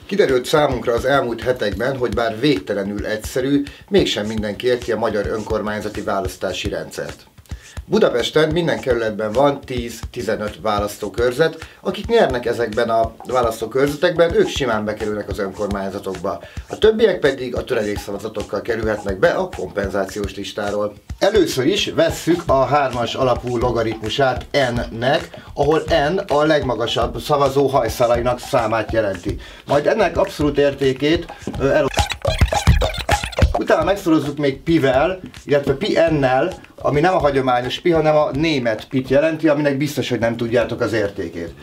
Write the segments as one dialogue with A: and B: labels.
A: Kiderült számunkra az elmúlt hetekben, hogy bár végtelenül egyszerű, mégsem mindenki érti a magyar önkormányzati választási rendszert. Budapesten minden kerületben van 10-15 választókörzet, akik nyernek ezekben a választókörzetekben, ők simán bekerülnek az önkormányzatokba. A többiek pedig a töredékszavazatokkal kerülhetnek be a kompenzációs listáról. Először is vesszük a 3-as alapú logaritmusát n-nek, ahol n a legmagasabb szavazó hajszálainak számát jelenti. Majd ennek abszolút értékét utána megszorozzuk még pi-vel, illetve pi-n-nel, ami nem a hagyományos pi, hanem a német pit jelenti, aminek biztos, hogy nem tudjátok az értékét.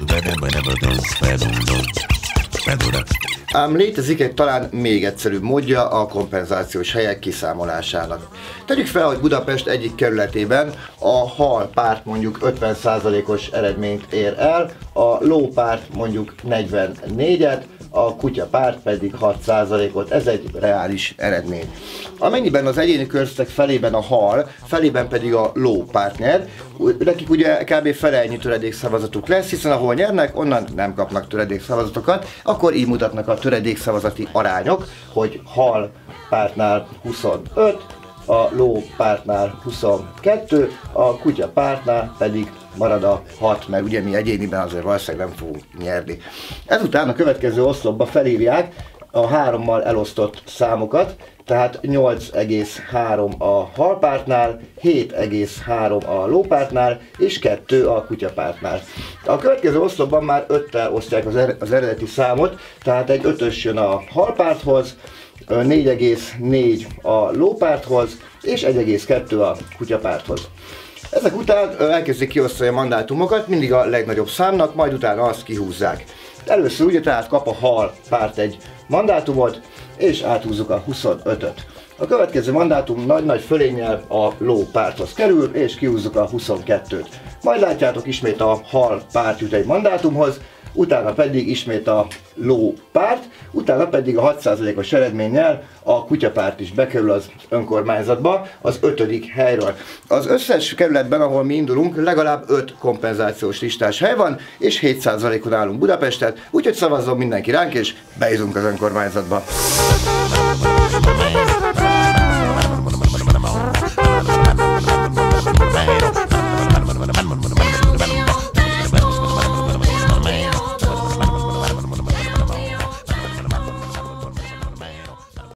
A: Ám létezik egy talán még egyszerűbb módja a kompenzációs helyek kiszámolásának. Tegyük fel, hogy Budapest egyik kerületében a hal párt mondjuk 50%-os eredményt ér el, a ló párt mondjuk 44-et, a kutya párt pedig 6%-ot, ez egy reális eredmény. Amennyiben az egyéni körzetek felében a hal, felében pedig a ló párt nyer, nekik ugye kb. Fele ennyi töredékszavazatuk lesz, hiszen ahol nyernek, onnan nem kapnak töredékszavazatokat, akkor így mutatnak a töredékszavazati arányok, hogy hal pártnál 25, a ló pártnál 22, a kutya pártnál pedig marad a 6, mert ugye mi egyéniben azért valószínűleg nem fogunk nyerni. Ezután a következő oszlopba felírják a 3-mal elosztott számokat, tehát 8,3 a halpártnál, 7,3 a lópártnál és 2 a kutyapártnál. A következő oszlopban már 5-tel osztják az eredeti számot, tehát egy 5-ös jön a halpárthoz, 4,4 a lópárthoz és 1,2 a kutyapárthoz. Ezek után elkezdik kiosztani a mandátumokat, mindig a legnagyobb számnak, majd utána azt kihúzzák. Először ugye tehát kap a hal párt egy mandátumot, és áthúzzuk a 25-öt. A következő mandátum nagy-nagy fölénnyel a ló párthoz kerül, és kihúzzuk a 22-t. Majd látjátok ismét a hal párt jut egy mandátumhoz, utána pedig ismét a ló párt, utána pedig a 6%-os eredménnyel a kutyapárt is bekerül az önkormányzatba, az 5. helyről. Az összes kerületben, ahol mi indulunk, legalább 5 kompenzációs listás hely van, és 7%-on állunk Budapestet, úgyhogy szavazzon mindenki ránk, és bejutunk az önkormányzatba.